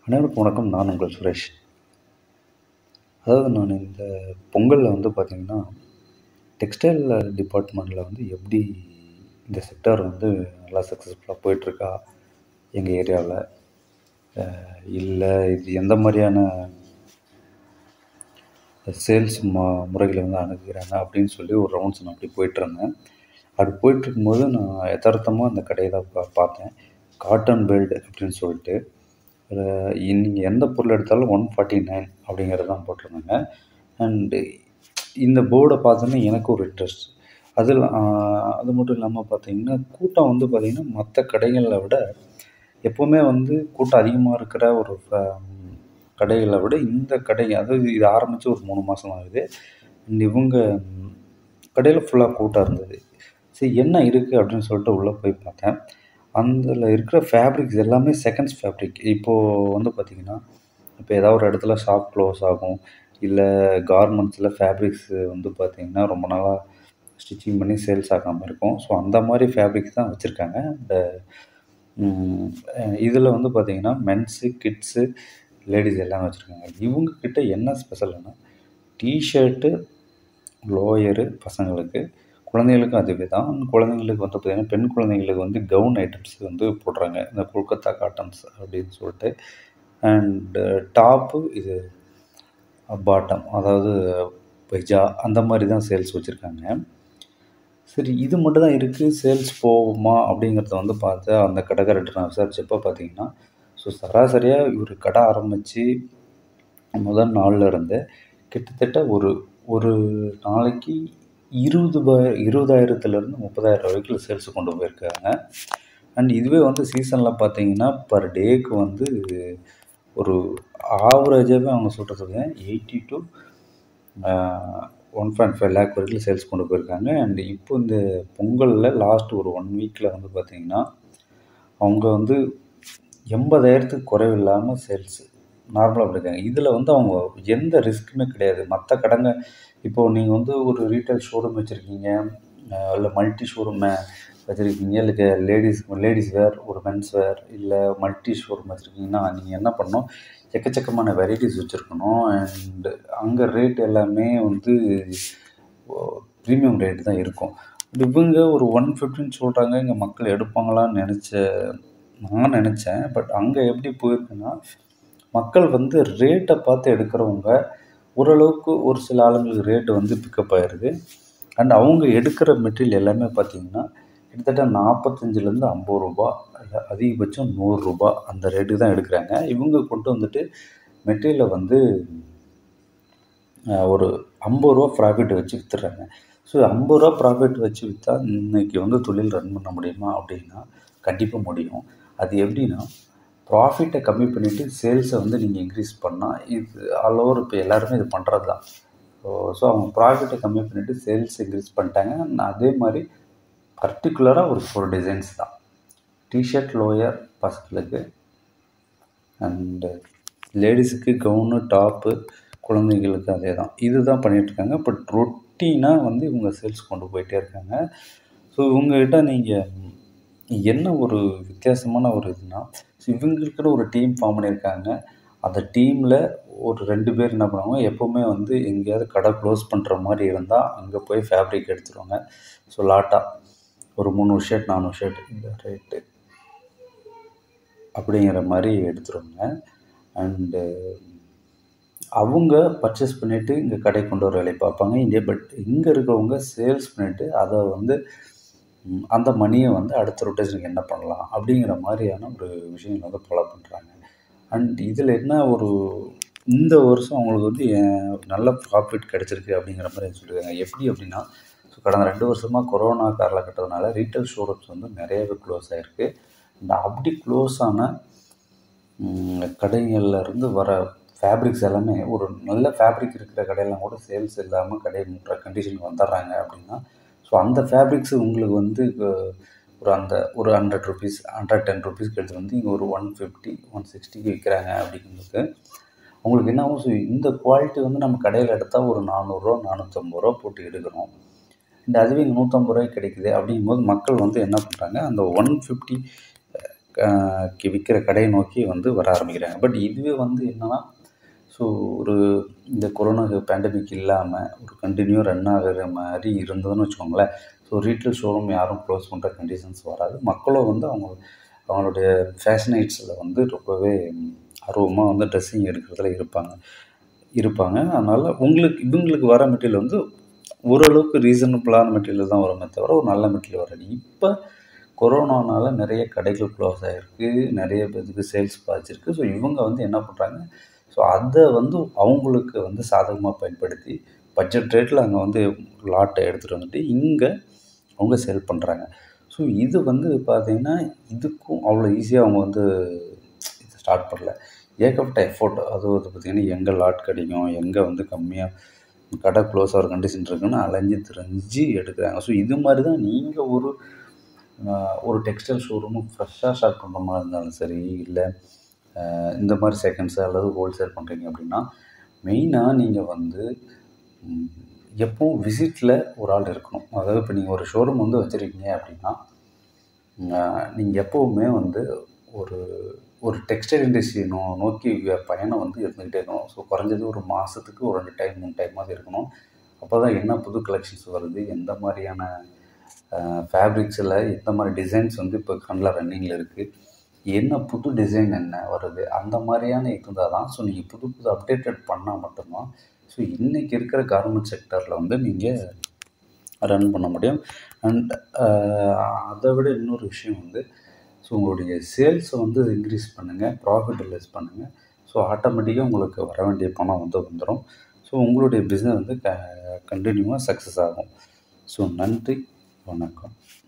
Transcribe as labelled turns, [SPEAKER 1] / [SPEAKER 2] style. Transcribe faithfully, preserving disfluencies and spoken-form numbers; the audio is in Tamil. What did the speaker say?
[SPEAKER 1] அனைவருக்கும் வணக்கம். நான் உங்கள் சுரேஷ். அதாவது நான் இந்த பொங்கலில் வந்து பார்த்திங்கன்னா, டெக்ஸ்டைல் டிபார்ட்மெண்ட்டில் வந்து எப்படி இந்த செக்டார் வந்து நல்லா சக்ஸஸ்ஃபுல்லாக போயிட்டுருக்கா எங்கள் ஏரியாவில், இல்லை இது எந்த மாதிரியான சேல்ஸ் மா முறைகளை வந்து அணுகுகிறாங்க அப்படின்னு சொல்லி ஒரு ரவுண்ட்ஸ் நான் அப்படி போயிட்டுருந்தேன். அப்படி போயிட்டுருக்கும்போது நான் யதார்த்தமாக அந்த கடையை தான் பா பார்த்தேன். காட்டன் பெல்ட் அப்படின்னு சொல்லிட்டு நீங்கள் எந்த பொருள் எடுத்தாலும் ஒன் ஃபார்ட்டி நைன் அப்படிங்கிறது தான் போட்டிருந்தாங்க. அண்டு இந்த போர்டை பார்த்தோன்னே எனக்கு ஒரு இன்ட்ரெஸ்ட். அதில் அது மட்டும் இல்லாமல் பார்த்தீங்கன்னா, கூட்டம் வந்து பார்த்திங்கன்னா மற்ற கடைகளை விட எப்போவுமே வந்து கூட்டம் அதிகமாக இருக்கிற ஒரு கடைகளை விட இந்த கடை, அதாவது இது ஆரம்பித்து ஒரு மூணு மாதம் ஆகுது. அண்ட் இவங்க கடையில் ஃபுல்லாக கூட்டம் இருந்தது. சரி, என்ன இருக்குது அப்படின்னு சொல்லிட்டு உள்ளே போய் பார்த்தேன். அதில் இருக்கிற ஃபேப்ரிக்ஸ் எல்லாமே செகண்ட்ஸ் ஃபேப்ரிக். இப்போது வந்து பார்த்திங்கன்னா, இப்போ ஏதாவது ஒரு இடத்துல ஷாப் க்ளோஸ் ஆகும், இல்லை கார்மெண்ட்ஸில் ஃபேப்ரிக்ஸு வந்து பார்த்திங்கன்னா ரொம்ப நாளாக ஸ்டிச்சிங் பண்ணி சேல்ஸ் ஆகாமல் இருக்கும். ஸோ அந்த மாதிரி ஃபேப்ரிக்ஸ் தான் வச்சுருக்காங்க. இந்த இதில் வந்து பார்த்திங்கன்னா மென்ஸு, கிட்ஸு, லேடிஸ் எல்லாம் வச்சுருக்காங்க. இவங்கக்கிட்ட என்ன ஸ்பெஷல்னா, டிஷர்ட்டு, லோயரு பசங்களுக்கு, குழந்தைகளுக்கும் அதுவே தான். குழந்தைங்களுக்கு வந்து பார்த்திங்கன்னா, பெண் குழந்தைங்களுக்கு வந்து கவுன் ஐட்டம்ஸ் வந்து போடுறாங்க, இந்த கொல்கத்தா காட்டன்ஸ் அப்படின்னு சொல்லிட்டு. அண்டு டாப்பு, இது பாட்டம், அதாவது பைஜா, அந்த மாதிரி தான் சேல்ஸ் வச்சுருக்காங்க. சரி, இது மட்டும் தான் இருக்குது, சேல்ஸ் போகுமா அப்படிங்கிறத வந்து பார்த்தா அந்த கடைக்காரர்கிட்ட நான் விசாரிச்சப்போ பார்த்திங்கன்னா, ஸோ சராசரியாக இவர் கடை ஆரம்பித்து முதல் நாளில் இருந்து கிட்டத்தட்ட ஒரு ஒரு நாளைக்கு இருபது ப இருபதாயிரத்துலேருந்து முப்பதாயிரம் வரைக்கும் சேல்ஸ் கொண்டு போயிருக்காங்க. அண்ட் இதுவே வந்து சீசனில் பார்த்தீங்கன்னா பர் டேக்கு வந்து ஒரு ஆவரேஜாகவே அவங்க சொல்கிறது eighty two one point five lakh வரைக்கும் சேல்ஸ் கொண்டு போயிருக்காங்க. அண்ட் இப்போ இந்த பொங்கலில் லாஸ்ட் ஒரு ஒன் வீக்கில் வந்து பார்த்திங்கன்னா அவங்க வந்து எண்பதாயிரத்துக்கு குறைவில்லாமல் சேல்ஸு நார்மலாக பண்ணியிருக்காங்க. இதில் வந்து அவங்க எந்த ரிஸ்க்குமே கிடையாது. மற்ற கடைங்க, இப்போது நீங்கள் வந்து ஒரு ரீட்டைல் ஷோரூம் வச்சுருக்கீங்க, இல்லை மல்டி ஷோரூம் வச்சுருக்கீங்க, இல்லை லேடிஸ் லேடிஸ் வேர், ஒரு மென்ஸ் வேர், இல்லை மல்டி ஷோரூம் வச்சுருக்கீங்கன்னா நீங்கள் என்ன பண்ணணும், எக்கச்சக்கமான வெரைட்டிஸ் வச்சுருக்கணும். அண்டு அங்கே ரேட் எல்லாமே வந்து ப்ரீமியம் ரேட்டு தான் இருக்கும். இவங்க ஒரு ஒன் ஃபிஃப்டின்னு சொல்கிறாங்க. இங்கே மக்கள் எடுப்பாங்களான்னு நினச்ச நான் நினச்சேன். பட் அங்கே எப்படி போயிருக்குன்னா, மக்கள் வந்து ரேட்டை பார்த்து எடுக்கிறவங்க ஓரளவுக்கு ஒரு சில ஆளுங்களுக்கு ரேட்டு வந்து பிக்கப் ஆகிடுது. அண்ட் அவங்க எடுக்கிற மெட்டீரியல் எல்லாமே பார்த்திங்கன்னா கிட்டத்தட்ட நாற்பத்தஞ்சிலேருந்து ஐம்பது ரூபா, இல்லை அதிகபட்சம் நூறுரூபா அந்த ரேட்டுக்கு தான் எடுக்கிறாங்க. இவங்க கொண்டு வந்துட்டு மெட்டீரியலை வந்து ஒரு ஐம்பது ரூபா ப்ராஃபிட் வச்சு விற்றுறாங்க. ஸோ ஐம்பது ரூபா ப்ராஃபிட் வச்சு விற்றா இன்றைக்கி வந்து தொழில் ரன் பண்ண முடியுமா அப்படின்னா கண்டிப்பாக முடியும். அது எப்படின்னா, ப்ராஃபிட்டை கம்மி பண்ணிவிட்டு சேல்ஸை வந்து நீங்கள் இன்க்ரீஸ் பண்ணால், இது ஆல் ஓவர் இப்போ எல்லாருமே இது பண்ணுறது தான். ஸோ ஸோ அவங்க ப்ராஃபிட்டை கம்மி பண்ணிவிட்டு சேல்ஸ் இன்க்ரீஸ் பண்ணிட்டாங்க. அதே மாதிரி பர்டிகுலராக ஒரு ஃபோர் டிசைன்ஸ் தான். டிஷர்ட், லோயர் பசங்களுக்கு, அண்டு லேடிஸுக்கு கவுனு, டாப்பு, குழந்தைங்களுக்கு அதே தான். இது தான் பண்ணிகிட்ருக்காங்க. பட் ரொட்டீனாக வந்து இவங்க சேல்ஸ் கொண்டு போயிட்டே இருக்காங்க. ஸோ இவங்ககிட்ட நீங்கள் என்ன ஒரு வித்தியாசமான ஒரு இதுனா, ஸோ இவங்களுக்குன்னு ஒரு டீம் ஃபார்ம் பண்ணியிருக்காங்க. அந்த டீமில் ஒரு ரெண்டு பேர் என்ன பண்ணுவாங்க, எப்போவுமே வந்து எங்கேயாவது கடை க்ளோஸ் பண்ணுற மாதிரி இருந்தால் அங்கே போய் ஃபேப்ரிக் எடுத்துருவாங்க. ஸோ லாட்டாக ஒரு முந்நூறு ஷர்ட், நானூறு ஷர்ட் இந்த ரேட்டு அப்படிங்கிற மாதிரி எடுத்துருவாங்க. அண்டு அவங்க பர்ச்சேஸ் பண்ணிவிட்டு இங்கே கடை கொண்டு வர வேலையை பார்ப்பாங்க. இங்கே பட் இங்கே இருக்கிறவங்க சேல்ஸ் பண்ணிவிட்டு அதை வந்து அந்த மணியை வந்து அடுத்த ரொட்டேஷனுக்கு என்ன பண்ணலாம் அப்படிங்கிற மாதிரியான ஒரு விஷயங்கள் வந்து ஃபாலோ பண்ணுறாங்க. அண்ட் இதில் என்ன ஒரு இந்த வருஷம் அவங்களுக்கு வந்து நல்ல ப்ராஃபிட் கிடச்சிருக்கு அப்படிங்கிற மாதிரி சொல்லியிருக்காங்க. எப்படி அப்படின்னா, ஸோ கடந்த ரெண்டு வருஷமாக கொரோனா காலகட்டத்தினால ரீட்டைல் ஷோரூம்ஸ் வந்து நிறையவே க்ளோஸ் ஆகிருக்கு. இந்த அப்படி க்ளோஸ் ஆன கடைகள்லேருந்து வர ஃபேப்ரிக்ஸ் எல்லாமே, ஒரு நல்ல ஃபேப்ரிக் இருக்கிற கடையெல்லாம் கூட சேல்ஸ் இல்லாமல் கடையை மூட்டுற கண்டிஷனுக்கு வந்துடுறாங்க அப்படின்னா, ஸோ அந்த ஃபேப்ரிக்ஸு உங்களுக்கு வந்து ஒரு அந்த ஒரு ஹண்ட்ரட் ருபீஸ் ஹண்ட்ரட் டென் ருபீஸ்க்கு எடுத்துகிட்டு வந்து இங்கே ஒரு ஒன் ஃபிஃப்டி ஒன் சிக்ஸ்டிக்கு விற்கிறாங்க அப்படிங்கும்போது உங்களுக்கு என்ன ஆகும், ஸோ இந்த குவாலிட்டி வந்து நம்ம கடையில் எடுத்தால் ஒரு நானூறுரூவா நானூற்றம்பது ரூபா போட்டு எடுக்கிறோம். இந்த அதுவே இங்கே நூற்றம்பது ரூபாய்க்கு கிடைக்குது அப்படிங்கும்போது மக்கள் வந்து என்ன பண்ணுறாங்க, அந்த ஒன் ஃபிஃப்டி விற்கிற கடையை நோக்கி வந்து வர ஆரம்பிக்கிறாங்க. பட் இதுவே வந்து என்னென்னா, ஸோ ஒரு இந்த கொரோனா பேண்டமிக் இல்லாமல் ஒரு கண்டினியூ ரன் ஆகிற மாதிரி இருந்ததுன்னு வச்சுக்கோங்களேன். ஸோ ரீட்டெயில் ஷோரூம் யாரும் க்ளோஸ் பண்ணுற கண்டிஷன்ஸ் வராது. மக்களும் வந்து அவங்க அவங்களுடைய ஃபேஷன் ஐட்ஸில் வந்து ரொம்பவே ஆர்வமாக வந்து ட்ரெஸ்ஸிங் எடுக்கிறதுல இருப்பாங்க இருப்பாங்க அதனால் உங்களுக்கு இவங்களுக்கு வர மெட்டீரியல் வந்து ஓரளவுக்கு ரீசனபிளான மெட்டீரியல் தான் வருமே தவிர ஒரு நல்ல மெட்டீரியல் வராது. இப்போ கொரோனானால நிறைய கடைகள் க்ளோஸ் ஆகிருக்கு, நிறைய பேருக்கு சேல்ஸ் பாதிச்சிருக்கு. ஸோ இவங்க வந்து என்ன பண்ணுறாங்க, ஸோ அதை வந்து அவங்களுக்கு வந்து சாதகமாக பயன்படுத்தி பட்ஜெட் ரேட்டில் அங்கே வந்து லாட்டை எடுத்துகிட்டு வந்துட்டு இங்கே அவங்க சேல் பண்ணுறாங்க. ஸோ இது வந்து பார்த்திங்கன்னா இதுக்கும் அவ்வளோ ஈஸியாக அவங்க வந்து இது ஸ்டார்ட் பண்ணல. ஏகப்பட்ட எஃபோர்ட். அது வந்து பார்த்திங்கன்னா எங்கே லாட் கிடைக்கும், எங்கே வந்து கம்மியாக கடை க்ளோஸ் ஆகிற கண்டிஷன் இருக்குன்னு அலைஞ்சு திரிஞ்சு எடுக்கிறாங்க. ஸோ இது மாதிரி தான் நீங்கள் ஒரு ஒரு டெக்ஸ்டைல் ஷோரூமும் ஃப்ரெஷ்ஷாக ஸ்டார்ட் பண்ணுற மாதிரி இருந்தாலும் சரி, இல்லை இந்த மாதிரி செகண்ட்ஸு அல்லது ஹோல்சேல் பண்ணுறீங்க அப்படின்னா, மெயினாக நீங்கள் வந்து எப்பவும் விசிட்டில் ஒரு ஆள் இருக்கணும். அதாவது இப்போ நீங்கள் ஒரு ஷோரூம் வந்து வச்சுருக்கீங்க அப்படின்னா, நீங்கள் எப்போவுமே வந்து ஒரு ஒரு டெக்ஸ்டைல் இண்டஸ்ட்ரி நோ நோக்கி பயணம் வந்து இருந்துக்கிட்டே இருக்கணும். ஸோ குறைஞ்சது ஒரு மாதத்துக்கு ஒரு ரெண்டு டைம் மூணு டைமாவது இருக்கணும். அப்போ தான் என்ன புது கலெக்ஷன்ஸ் வருது, எந்த மாதிரியான ஃபேப்ரிக்ஸில் எந்த மாதிரி டிசைன்ஸ் வந்து இப்போ கண்ணில் ரன்னிங்கில் இருக்குது, என்ன புது டிசைன் என்ன வருது, அந்த மாதிரியான இருந்தால் தான். ஸோ நீங்கள் புது புது அப்டேட்டட் பண்ணால் மட்டும்தான் ஸோ இன்றைக்கி இருக்கிற கார்மெண்ட் செக்டரில் வந்து நீங்கள் ரன் பண்ண முடியும். அண்ட் அதை விட இன்னொரு விஷயம் வந்து, ஸோ உங்களுடைய சேல்ஸை வந்து இன்க்ரீஸ் பண்ணுங்கள், ப்ராஃபிட் ரிலைஸ் பண்ணுங்கள். ஸோ ஆட்டோமேட்டிக்காக உங்களுக்கு வர வேண்டிய பணம் வந்து வந்துடும். ஸோ உங்களுடைய பிஸ்னஸ் வந்து க கண்டினியூவாக சக்ஸஸ் ஆகும். ஸோ நன்றி, வணக்கம்.